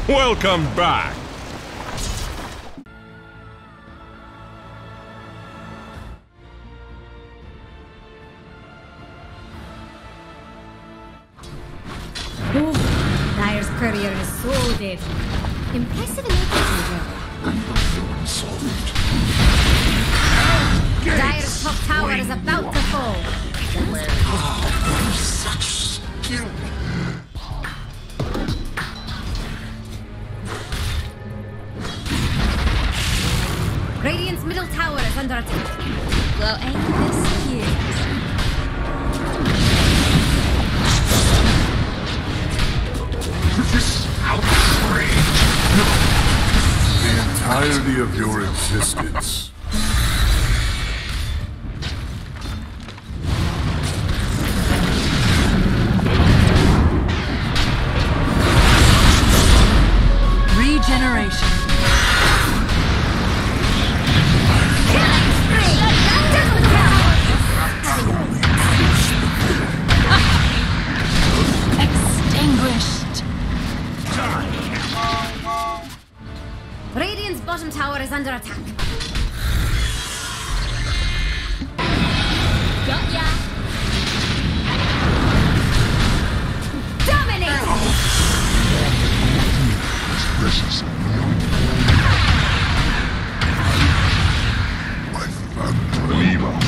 Welcome back! Oh, Dire's courier is so dead. Impressive enough, Dire's top tower is about to fall. Such skill. Radiant's middle tower is under attack. Well, ain't this cute? This is outrage. The entirety of your existence. Regeneration. Extinguished. Radiant's bottom tower is under attack. Got ya! Dominate! Precious. My family. Leave us.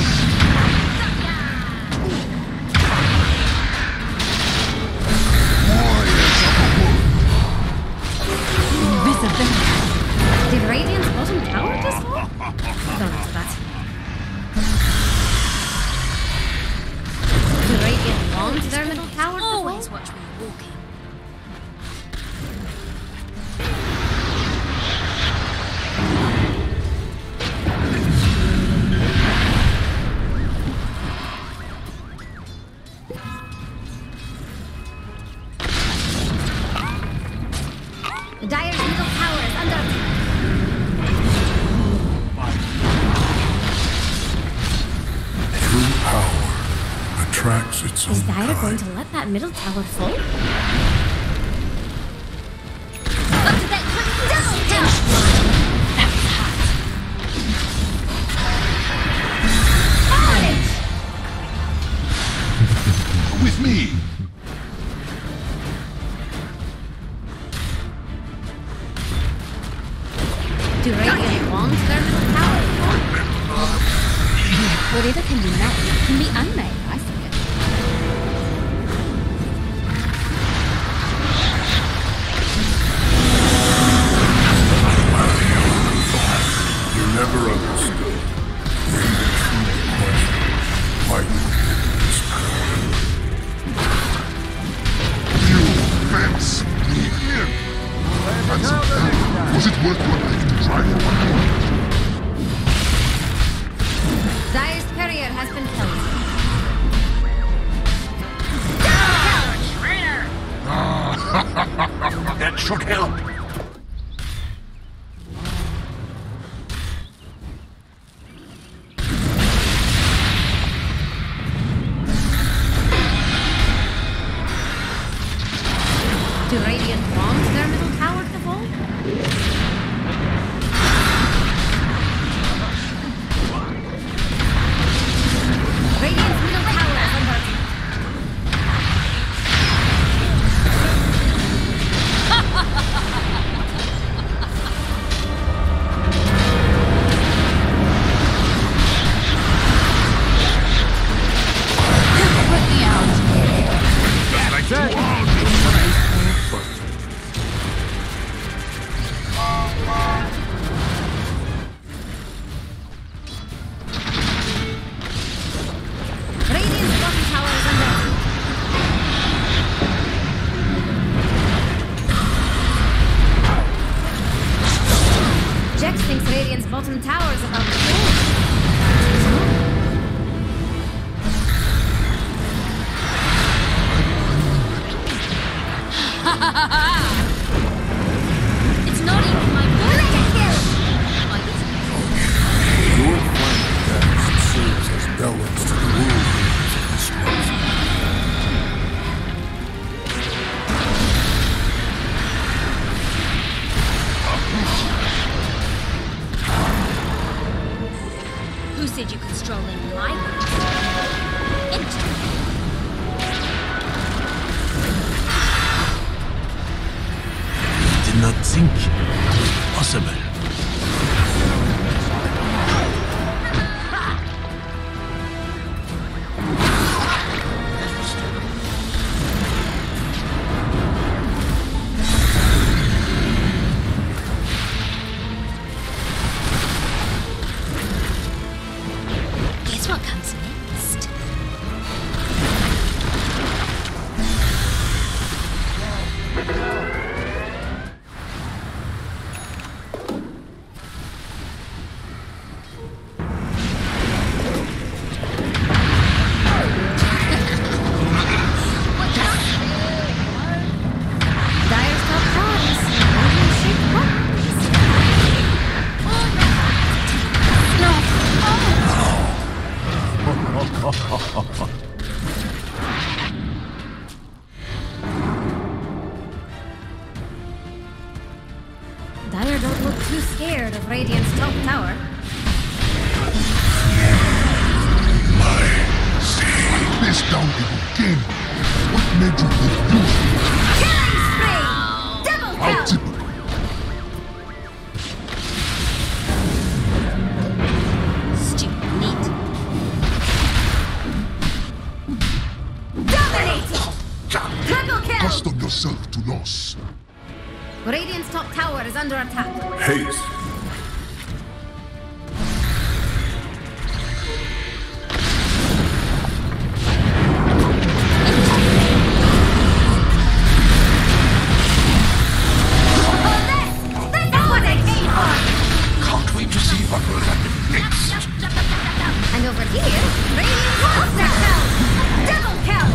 Did Radiant's bottom tower just fall? Don't answer that. Did Radiant launch their middle tower? Always watch me walking. The Dire's middle tower is under attack. True power attracts its own Is Dire going kind. to let that middle tower fall? With me. Do Radiant want their middle tower? Whatever can be made can be unmade, I think. You never understood. When the true question, why you hid this power. You fence me in. And so, was it worth your life to try it? Dire's courier has been killed. That should help. Do Radiant want their middle tower to fall? Radiant's middle tower is under attack. My interesting. Did not think possible. Guess what comes next? Dire's top cards. Radiant-shaped weapons. Dire don't look too scared of Radiant's top tower. This down again. What made you refuse? Killing spree! Double I'll kill! tip. Stupid neat. Dominating! Triple kill! Custom yourself to loss. Radiant's top tower is under attack. Haste. That's what I came for! Can't wait to see what will happen next. And over here, Radiant's monster kill! Double kill!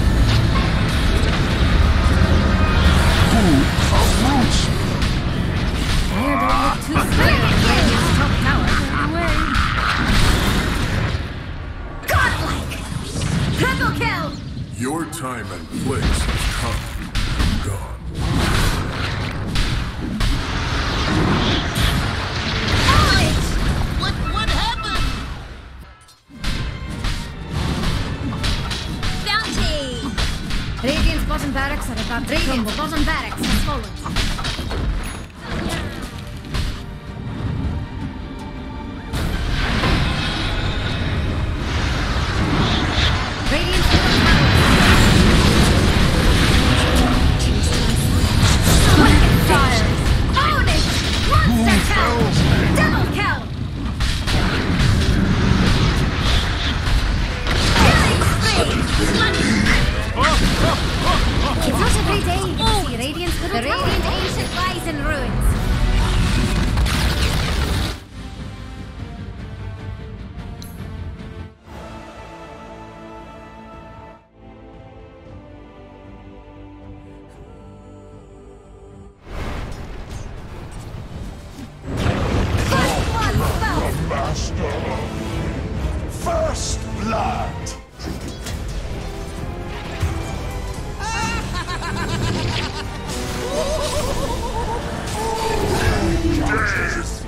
Who are roots? Dire don't look too scared of Radiant's top tower. Godlike! Triple kill! Your time and place has come and gone. What happened? Bounty! Radiant's bottom barracks are about to crumble. Bottom barracks has fallen. Radiant's bottom barracks. Wicked fire! Own it! Monster kill! Double kill! Killing spree! It's not every day you see Radiant's the Radiant ancient lies in ruins. First blood spell! Master. First blood. Death.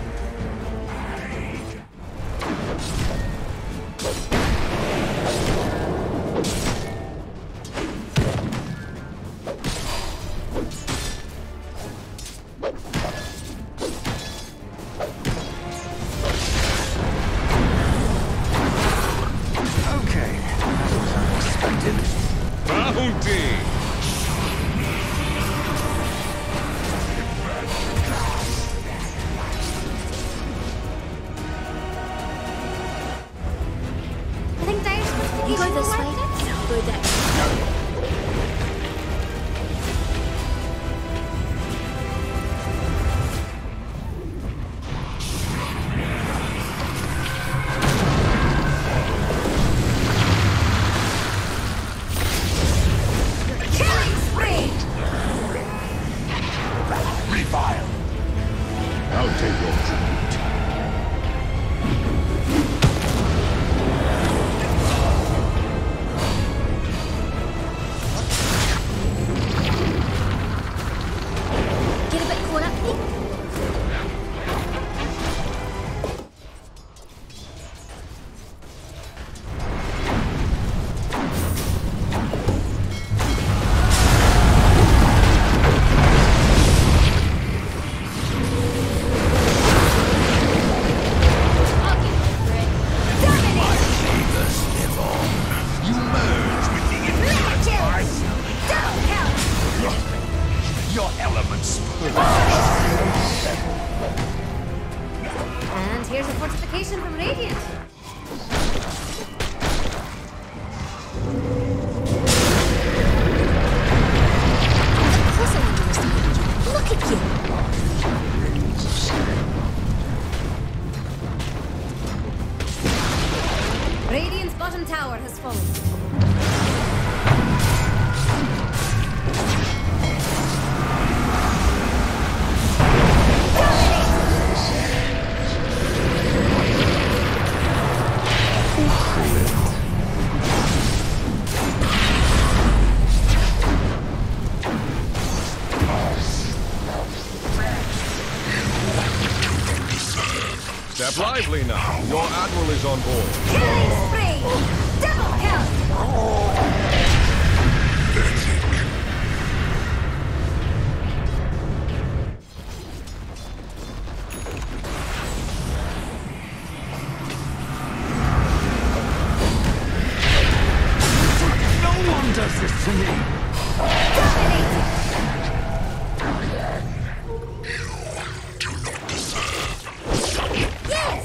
Okay, that was unexpected. Bounty! I think Dire's supposed to be go this way. Go that way. Killing spree! Revile. I'll take your tribute. fallen. Step lively now. Your admiral is on board. Killing spree! Double kill! No one does this to me! Dominating! Yes!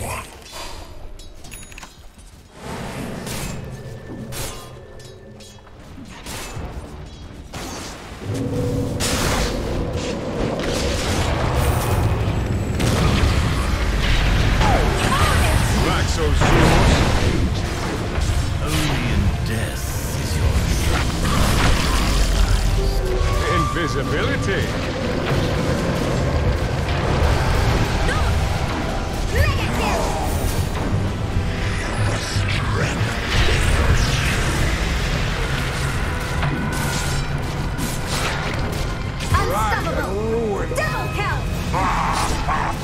RACER's yours. Only in death is your Invisibility. Mega kill! Unstoppable! Double kill!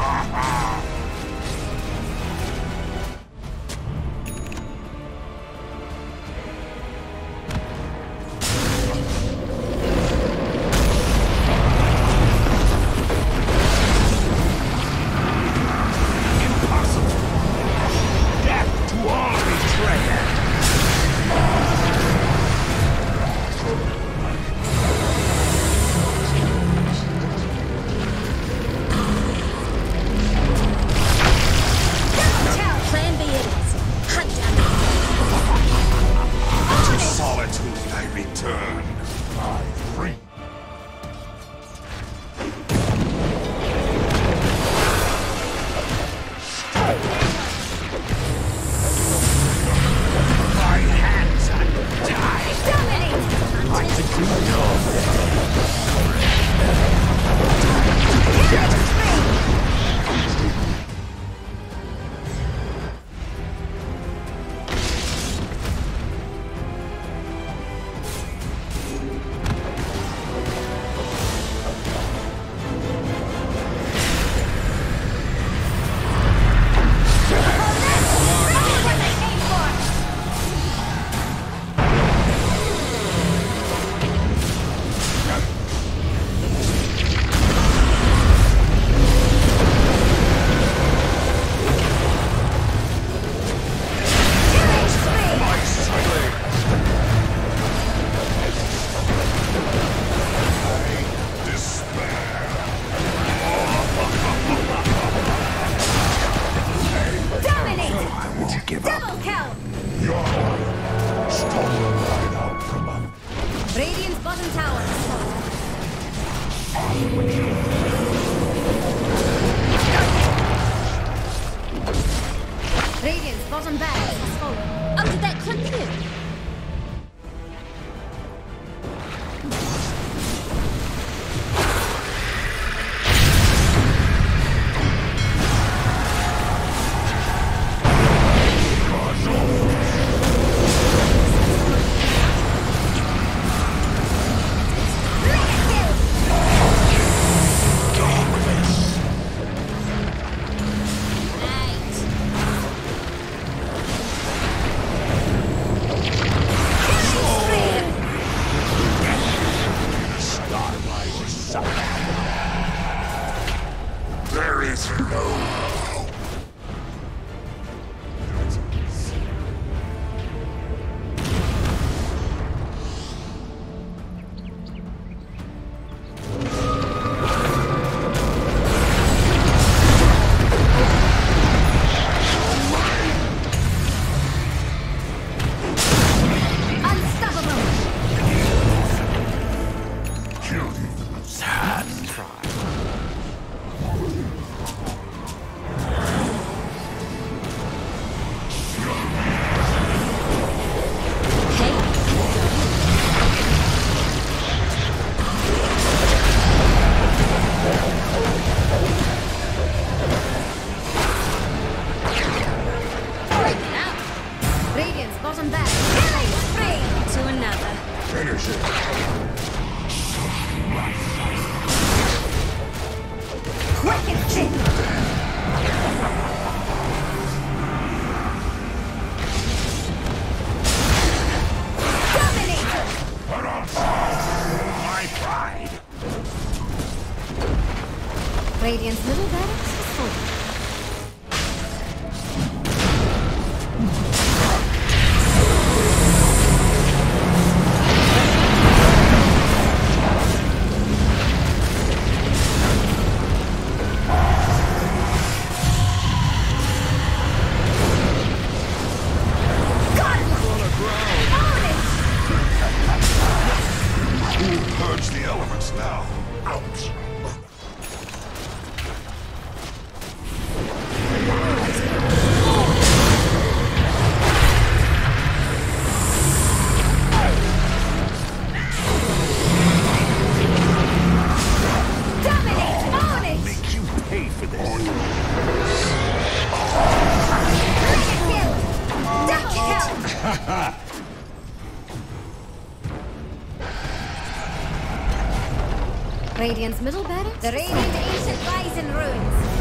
impossible! Death to all betrayers! Double kill! Plan B it is. Hunt down To solitude I return. I free. My hands untied! Dominating! I could do no Killing spree! Double kill! Stolen right out from under. Radiant's bottom tower is fallen. Radiant's bottom barracks has fallen. under that clip. Right. barracks. Killing spree to another. Finish it. Wicked kick. Dominator. My pride. Radiant's middle barracks is full. Purge the elements now. Ouch. Dominate! Own it! Make you pay for this. Wicked kill! Double kill! Radiant's middle barracks? The Radiant Ancient lies in ruins.